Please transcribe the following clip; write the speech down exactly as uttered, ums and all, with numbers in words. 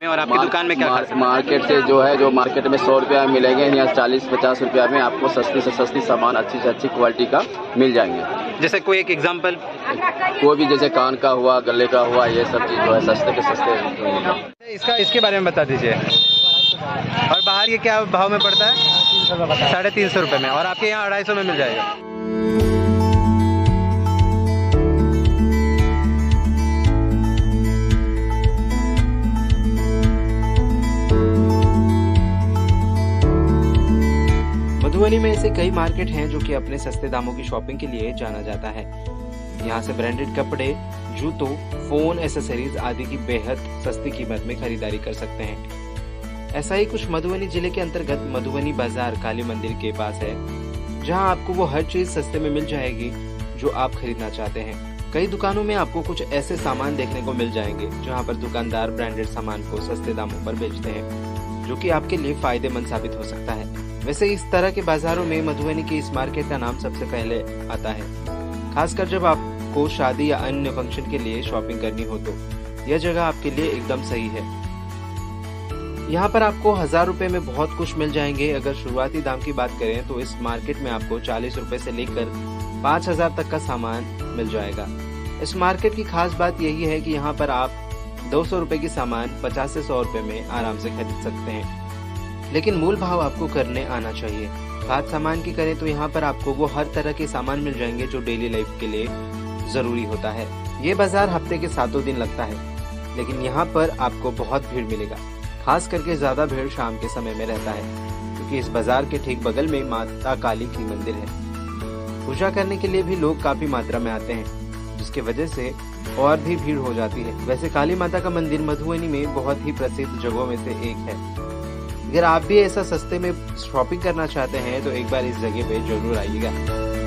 और आपकी दुकान में क्या खास है? मार्केट से जो है, जो मार्केट में सौ रुपया में मिलेंगे, यहाँ चालीस पचास रुपया में आपको सस्ती से सस्ती सामान अच्छी से अच्छी क्वालिटी का मिल जाएंगे। जैसे कोई एक एग्जांपल, कोई भी जैसे कान का हुआ, गले का हुआ, ये सब चीज़ जो है सस्ते के सस्ते। इसका इसके बारे में बता दीजिए। और बाहर ये क्या भाव में पड़ता है? साढ़े तीन सौ रुपये में, और आपके यहाँ अढ़ाई सौ में मिल जाएगा। मधुबनी में ऐसे कई मार्केट हैं जो कि अपने सस्ते दामों की शॉपिंग के लिए जाना जाता है। यहाँ से ब्रांडेड कपड़े, जूतों, फोन, एसेसरीज आदि की बेहद सस्ती कीमत में खरीदारी कर सकते हैं। ऐसा ही कुछ मधुबनी जिले के अंतर्गत मधुबनी बाजार काली मंदिर के पास है, जहाँ आपको वो हर चीज सस्ते में मिल जाएगी जो आप खरीदना चाहते हैं। कई दुकानों में आपको कुछ ऐसे सामान देखने को मिल जाएंगे जहाँ पर दुकानदार ब्रांडेड सामान को सस्ते दामों पर बेचते हैं, जो कि आपके लिए फायदेमंद साबित हो सकता है। वैसे इस तरह के बाजारों में मधुबनी के इस मार्केट का नाम सबसे पहले आता है, खासकर जब आपको शादी या अन्य फंक्शन के लिए शॉपिंग करनी हो तो यह जगह आपके लिए एकदम सही है। यहाँ पर आपको हजार रुपए में बहुत कुछ मिल जाएंगे। अगर शुरुआती दाम की बात करें तो इस मार्केट में आपको चालीस रुपए से लेकर पाँच हजार तक का सामान मिल जाएगा। इस मार्केट की खास बात यही है कि यहाँ पर आप दो सौ रुपए की सामान पचास से सौ रुपए में आराम से खरीद सकते हैं, लेकिन मूल भाव आपको करने आना चाहिए। बात सामान की करें तो यहाँ पर आपको वो हर तरह के सामान मिल जाएंगे जो डेली लाइफ के लिए जरूरी होता है। ये बाजार हफ्ते के सातों दिन लगता है, लेकिन यहाँ पर आपको बहुत भीड़ मिलेगा। खास करके ज्यादा भीड़ शाम के समय में रहता है, क्योंकि इस बाजार के ठीक बगल में माता काली की मंदिर है। पूजा करने के लिए भी लोग काफी मात्रा में आते हैं, जिसकी वजह से और भी भीड़ हो जाती है। वैसे काली माता का मंदिर मधुबनी में बहुत ही प्रसिद्ध जगहों में से एक है। अगर आप भी ऐसा सस्ते में शॉपिंग करना चाहते हैं तो एक बार इस जगह पे जरूर आइएगा।